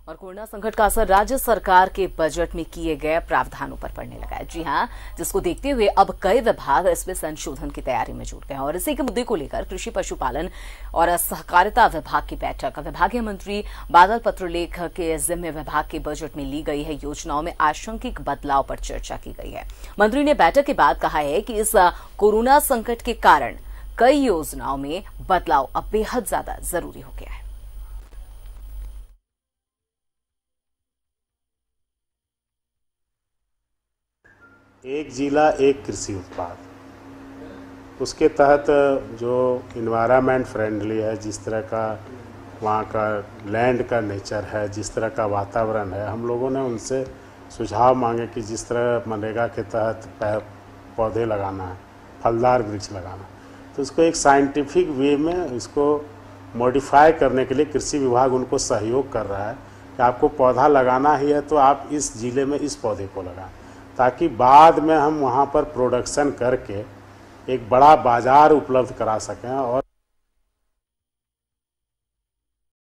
और कोरोना संकट का असर राज्य सरकार के बजट में किए गए प्रावधानों पर पड़ने लगा है। जी हां, जिसको देखते हुए अब कई विभाग इसमें संशोधन की तैयारी में जुट गए हैं और इसी के मुद्दे को लेकर कृषि पशुपालन और सहकारिता विभाग की बैठक विभागीय मंत्री बादल पत्रलेख के जिम्मे विभाग के बजट में ली गई है। योजनाओं में आशंकित बदलाव पर चर्चा की गई है। मंत्री ने बैठक के बाद कहा है कि इस कोरोना संकट के कारण कई योजनाओं में बदलाव अब बेहद ज्यादा जरूरी हो गया है। एक जिला एक कृषि उत्पाद, उसके तहत जो इन्वायरमेंट फ्रेंडली है, जिस तरह का वहाँ का लैंड का नेचर है, जिस तरह का वातावरण है, हम लोगों ने उनसे सुझाव मांगे कि जिस तरह मनरेगा के तहत पौधे लगाना है, फलदार वृक्ष लगाना, तो उसको एक साइंटिफिक वे में इसको मॉडिफाई करने के लिए कृषि विभाग उनको सहयोग कर रहा है कि आपको पौधा लगाना ही है तो आप इस जिले में इस पौधे को लगाएं, ताकि बाद में हम वहाँ पर प्रोडक्शन करके एक बड़ा बाज़ार उपलब्ध करा सकें और